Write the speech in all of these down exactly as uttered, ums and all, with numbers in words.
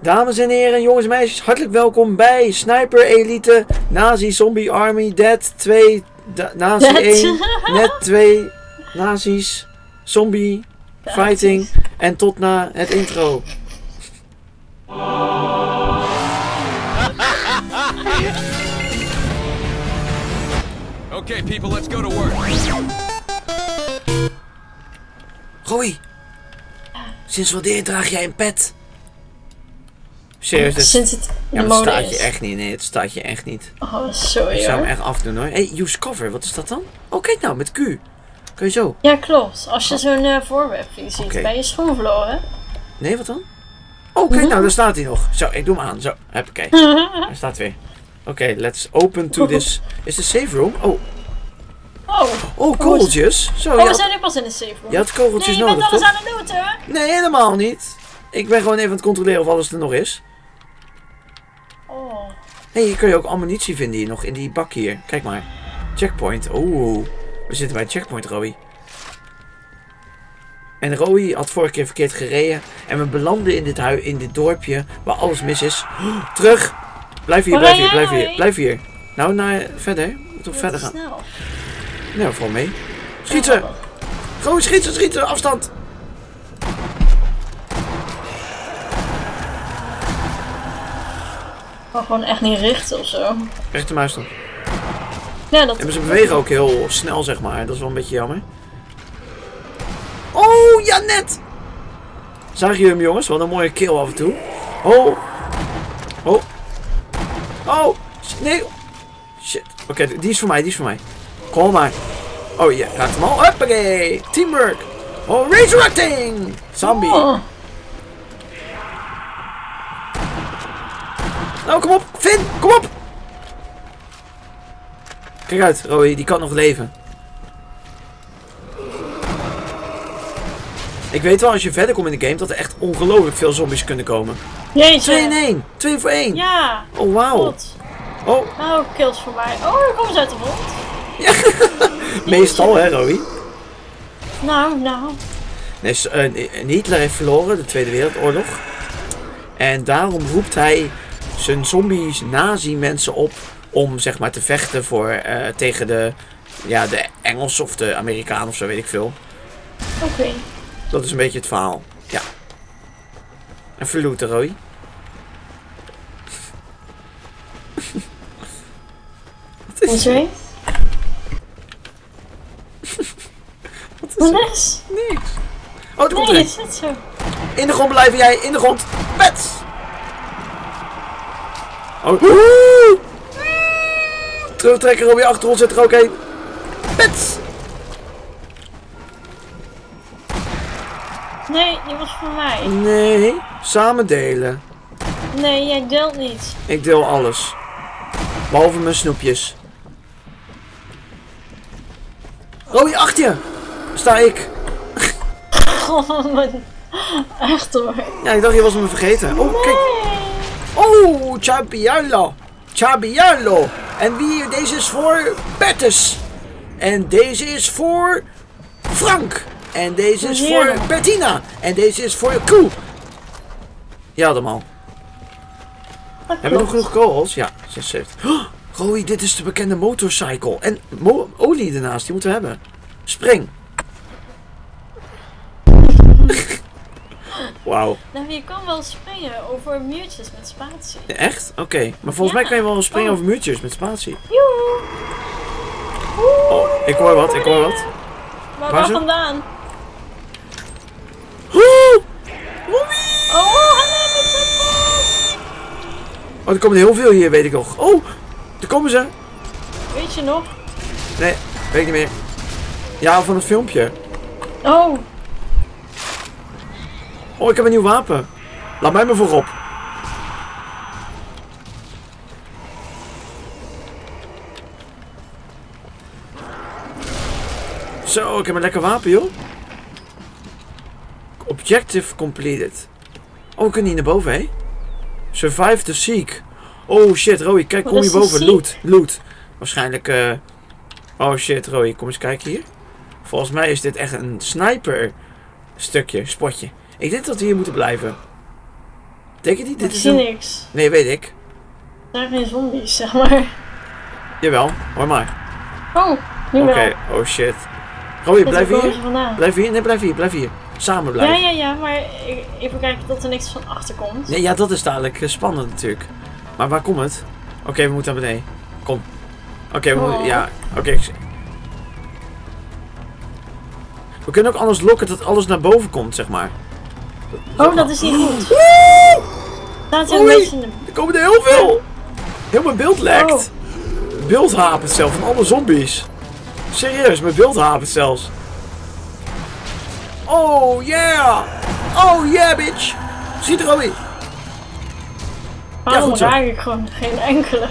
Dames en heren, jongens en meisjes, hartelijk welkom bij Sniper Elite Nazi Zombie Army Dead twee, Nazi één, Net twee, Nazi's, Zombie, Fighting en tot na het intro. Okay, people, let's go to work. Roy, sinds wanneer draag jij een pet? Serieus, het, sinds het ja, de maar het mode staat je is. echt niet. Nee, het staat je echt niet. Oh, sorry Ik zou hem hoor. echt afdoen hoor. Hey, use cover, wat is dat dan? Oh, kijk nou, met Q. Kun je zo? Ja, klopt. Als je zo'n uh, voorwerpje ziet, Oké. ben je schoon verloren. Nee, wat dan? Oh, kijk nou, daar staat hij nog. Zo, ik doe hem aan. Zo, huppakee. Hij staat weer. Oké, okay, let's open to this. Is de safe room? Oh, Oh, oh kogeltjes. Zo, oh je we had, zijn nu pas in de safe room. je had kogeltjes nee, je nodig, bent alles toch? aan het doen, hoor. Nee, helemaal niet. Ik ben gewoon even aan het controleren of alles er nog is. Oh. Hé, hey, hier kun je ook ammunitie vinden hier nog in die bak hier. Kijk maar. Checkpoint. Oeh. We zitten bij checkpoint, Roy. En Roy had vorige keer verkeerd gereden. En we belanden in dit, hui in dit dorpje waar alles mis is. Oh, terug! Blijf hier, Waar blijf ben hier, blijf jij? hier, blijf hier. Nou, naar verder. We moeten toch verder gaan. Snel. Nou, val mee. Schiet ze! Roy, schiet ze, schiet ze! Afstand! Oh, gewoon echt niet richten of zo. Rechte muis dan. Ja, dat En ze bewegen ook heel snel, zeg maar. Dat is wel een beetje jammer. Oh, ja, net! Zag je hem, jongens? Wat een mooie kill af en toe. Oh. Oh. Oh. Nee. Shit. Oké, okay, die is voor mij, die is voor mij. Kom maar. Oh, ja, raakt hem al. Huppakee. Teamwork. Oh, resurrecting. Zombie. Oh. Nou, kom op. Finn, kom op. Kijk uit, Roy. Die kan nog leven. Ik weet wel, als je verder komt in de game, dat er echt ongelooflijk veel zombies kunnen komen. Jeetje. twee in één. twee voor één. Ja. Oh, wauw. God. Oh. Nou, kills voor mij. Oh, daar komen ze uit de grond. Ja. Meestal, hè, Roy? Nou, nou. Nee, uh, Hitler heeft verloren, de Tweede Wereldoorlog. En daarom roept hij zijn zombies, nazi-mensen op om, zeg maar, te vechten voor, uh, tegen de, ja, de Engelsen of de Amerikanen of zo, weet ik veel. Oké. Okay. Dat is een beetje het verhaal. Ja. En verloot, Roy. Wat is er? Wat is er? Niks. Oh, er komt nee, er. is het zo? In de grond blijven jij, in de grond. Pets! Oh. Terugtrekken, Robbie, achter ons zit er ook een. Pets! Nee, die was voor mij. Nee, samen delen. Nee, jij deelt niet. Ik deel alles. Behalve mijn snoepjes. Robbie, achter je! Sta ik. Oh, mijn... Echt hoor. Ja, ik dacht je was me vergeten. Oh, nee. kijk. Oh, Chabialo. Chabialo. En wie, deze is voor Bertus. En deze is voor Frank. En deze is voor Bettina. En deze is voor Koe. Ja, allemaal. Hebben we nog genoeg kogels? Ja, zesenzeventig. Oh, Roy, dit is de bekende motorcycle. En mo olie ernaast, die moeten we hebben. Spring. Wauw. Nou, je kan wel springen over muurtjes met spatie. Ja, echt? Oké. Okay. Maar volgens ja. mij kan je wel springen oh. over muurtjes met spatie. Joehoe. Oh, ik hoor wat, ik hoor wat. Maar waar, waar vandaan? Oh, oh, hallo met z'n vast. Oh, er komen heel veel hier, weet ik nog. Oh, daar komen ze. Weet je nog? Nee, weet ik niet meer. Ja, van het filmpje. Oh. Oh, ik heb een nieuw wapen. Laat mij maar voorop. Zo, ik heb een lekker wapen, joh. Objective completed. Oh, we kunnen hier naar boven, hé. Survive the seek. Oh shit, Roy, kijk, kom hierboven. Loot, loot. Waarschijnlijk, eh... Uh... Oh shit, Roy, kom eens kijken hier. Volgens mij is dit echt een sniper stukje, spotje. Ik denk dat we hier moeten blijven. Denk je niet? Dit Ik is zie een... niks. Nee, weet ik. Er zijn geen zombies, zeg maar. Jawel, hoor maar. Oh, nu Oké, wel. oh shit. Roy, blijf Waar komen hier. ze vandaan? Blijf hier, nee, blijf hier, blijf hier. Samen Ja, blijven. ja, ja, maar ik- even kijken dat er niks van achter komt. Nee, ja, dat is dadelijk eh, spannend natuurlijk. Maar waar komt het? Oké, we moeten naar beneden. Kom. Oké, we Oh. moeten... Ja, oké. ik- We kunnen ook anders lokken dat alles naar boven komt, zeg maar. Oh, dat is niet goed. Staat hier een Oei. beetje in de... Er komen er heel veel. Heel mijn beeld lekt. Oh. Beeld hapert zelf van alle zombies. Serieus, mijn beeld hapert zelfs. Oh yeah! Oh yeah, bitch! Schiet er al in. Waarom goed zo. raak ik gewoon geen enkele?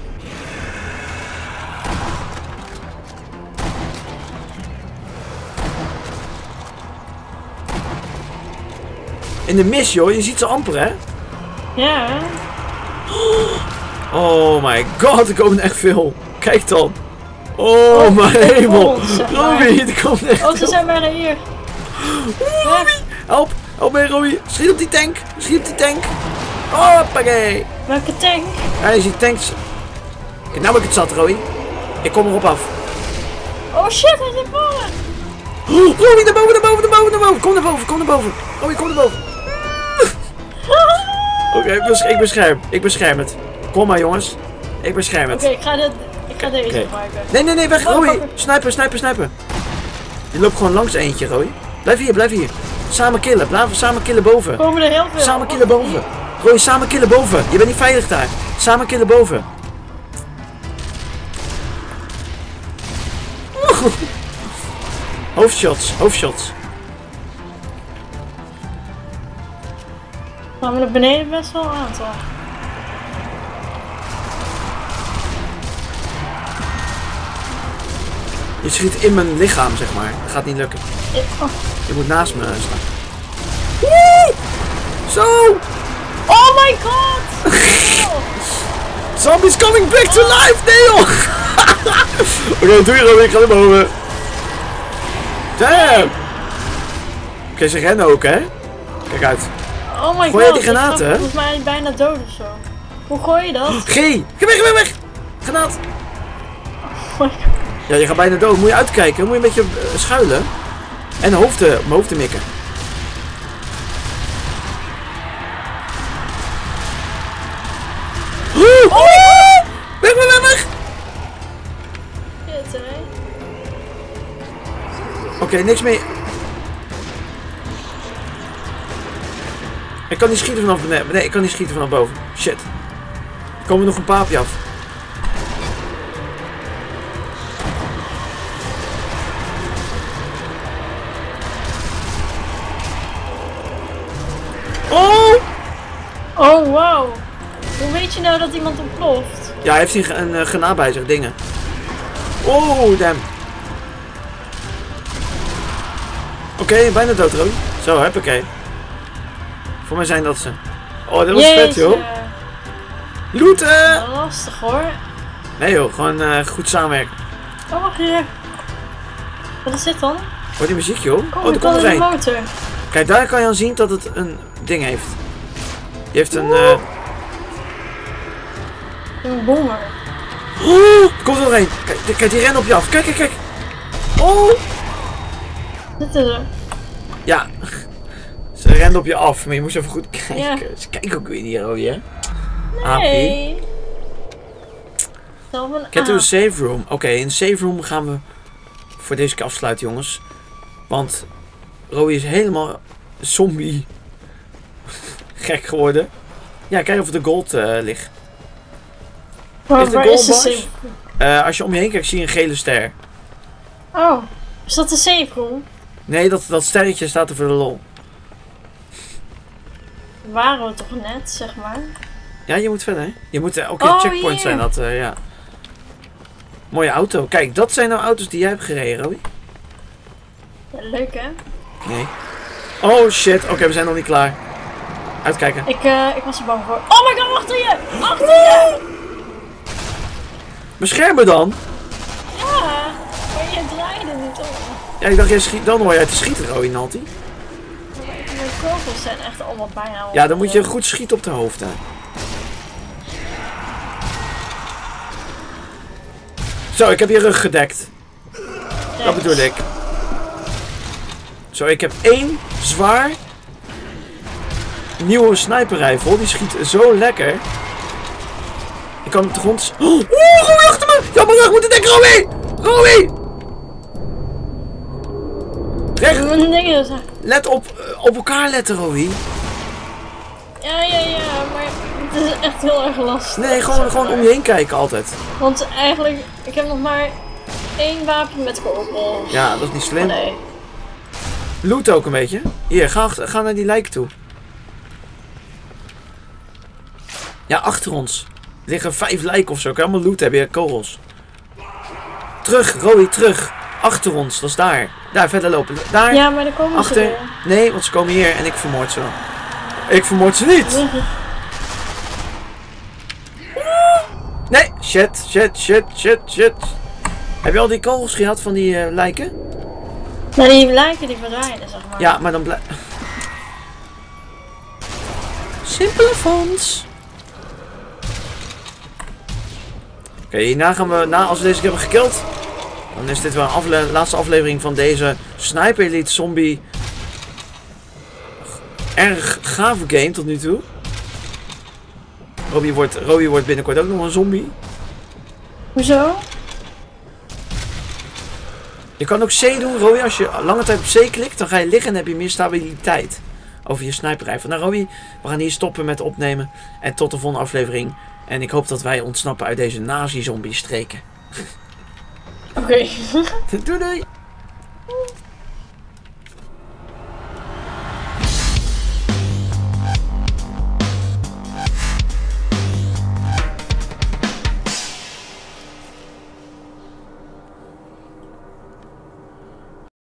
In de mist, joh. Je ziet ze amper, hè? Ja, Oh my god, er komen er echt veel. Kijk dan. Oh, Oh, mijn hemel. vol, zeg maar. Robbie, er komt echt oh, ze veel. zijn bijna hier. Robbie, help. Help mij, Robbie. Schiet op die tank. Schiet op die tank. Hoppakee. Welke tank? Ja, je ziet tanks. Kijk, nou ben ik het zat, Robbie. Ik kom erop af. Oh shit, hij zit vallen. Robbie, naar boven, naar boven, naar boven, naar boven. Kom naar boven, kom naar boven. Robbie, kom naar boven. Oké, ik bes- ik bescherm. Ik bescherm het. Kom maar, jongens. Ik bescherm het. Oké, ik ga dit, ik ga deze Oké. gebruiken. Nee, nee, nee, weg. Oh, Roy. fuck. Sniper, sniper, sniper. Je loopt gewoon langs eentje, Roy. Blijf hier, blijf hier. Samen killen. Blijf samen killen boven. Komen er heel veel. Samen killen boven. Roy, samen killen boven. Je bent niet veilig daar. Samen killen boven. Hoofdshots, hoofdshots. Maar naar beneden best wel een aantal. Je schiet in mijn lichaam, zeg maar. Dat gaat niet lukken. Ik- oh. Je moet naast me staan. Woe! Zo! Oh my god! Oh. Zombies coming back to life! Nee joh! Oké, doe je Robbie, ik ga naar boven. Damn! Oké, ze rennen ook, hè? Kijk uit. Oh my Gooi jij god, die granaten, ik ga hè? volgens mij bijna dood of zo. Hoe gooi je dat? G! Ga weg, weg, weg! Granaat! Oh my god. Ja, je gaat bijna dood. Moet je uitkijken. Moet je een beetje eh, schuilen. En hoofden, mijn hoofd te mikken. Oh! Weg, weg, weg, weg! Shit, hè? Oké, niks meer. Ik kan niet schieten vanaf beneden. Nee, ik kan niet schieten vanaf boven. Shit. Er komen nog een paar op je af. Oh! Oh wow. Hoe weet je nou dat iemand ontploft? Ja, hij heeft hier een uh, granaat bij zich, dingen. Oh, damn. Oké, bijna dood, Roy. Zo, huppakee. Voor mij zijn dat ze. Oh, dat was vet, joh. Looten! Wel lastig hoor. Nee joh, gewoon uh, goed samenwerken. Oh, wacht hier. Wat is dit dan? Hoor die muziek, joh. Kom, Oh, er ik komt kan er een een. motor. Kijk, daar kan je aan zien dat het een ding heeft. Die heeft een... Uh... Een bommer. Oh, er komt er nog een. Kijk, kijk, die rennen op je af. Kijk, kijk, kijk. Oh! Dit is er. Ja. Ze renden op je af, maar je moest even goed kijken. Ja. Ze kijken ook weer niet, Roy, hè? Nee. Zelf een Get to a aap. safe room. Oké, in de safe room gaan we voor deze keer afsluiten, jongens. Want Roy is helemaal zombie gek geworden. Ja, kijk of er de gold uh, ligt. Waar, Is de waar gold is de bars? safe? Uh, als je om je heen kijkt, zie je een gele ster. Oh, is dat de safe room? Nee, dat, dat sterretje staat er voor de lol. Waren we toch net, zeg maar. Ja, je moet verder. Hè? Je moet uh, ook Oh, een checkpoint hier. zijn. Dat, uh, ja. Mooie auto. Kijk, dat zijn nou auto's die jij hebt gereden, Roy. Ja, leuk hè? Nee. Oh shit, oké, we zijn nog niet klaar. Uitkijken. Ik, uh, ik was er bang voor. Oh my god, achter je! Achter je! Bescherm me dan. Ja, maar je draaide niet om. Ja, ik dacht, jij schiet, dan hoor jij te schieten, Roy Nalty. Maar ik ben cover kogels zijn echt allemaal bijna... Ja, dan moet je goed schieten op de hoofd. Hè. Zo, ik heb je rug gedekt. Ja, Dat bedoel ik. Zo, ik heb één zwaar nieuwe sniperrijfel. Die schiet zo lekker. Ik kan op de grond... Oh, Rowie achter me! Ja, mijn rug moet het dekken, Rowie! Rowie! Recht. Let op, op elkaar letten, Rowie. Ja, ja, ja, maar het is echt heel erg lastig. Nee, gewoon, gewoon om je heen kijken altijd. Want eigenlijk, ik heb nog maar één wapen met kogels. Ja, dat is niet slim. Oh, nee. Loot ook een beetje. Hier, ga, ga naar die lijken toe. Ja, achter ons. Er liggen vijf lijken of zo. Kan je allemaal loot hebben, je kogels. Terug, Rowie, terug. Achter ons, dat is daar. Daar, verder lopen. Daar. Ja, maar dan komen achter. ze weer. Nee, want ze komen hier en ik vermoord ze. Ik vermoord ze niet. Nee, shit, shit, shit, shit, shit. Heb je al die kogels gehad van die uh, lijken? Nou, die lijken die verdwijnen, zeg maar. Ja, maar dan blijft... Simpele fonds. Oké, okay, hierna gaan we, na, als we deze keer hebben gekild, dan is dit wel een afle laatste aflevering van deze Sniper Elite Zombie. Erg gave game tot nu toe. Robbie wordt, Robbie wordt binnenkort ook nog een zombie. Hoezo? Je kan ook C doen, Robbie. Als je lange tijd op C klikt, dan ga je liggen en heb je meer stabiliteit over je sniperrijfel. Nou Robbie, we gaan hier stoppen met opnemen. En tot de volgende aflevering. En ik hoop dat wij ontsnappen uit deze nazi-zombie streken. Oké. Okay. Doei doei!